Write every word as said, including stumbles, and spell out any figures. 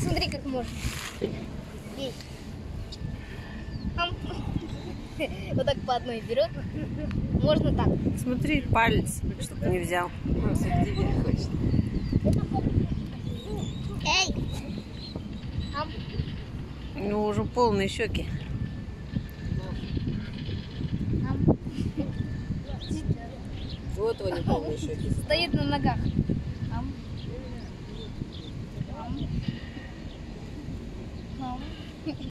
смотри, как можно. Бей. Вот так по одной берет. Можно так. Смотри, палец, чтобы не взял. Он теперь хочет. Эй! У него уже полные щеки. Вот они полные щеки. Стоит на ногах.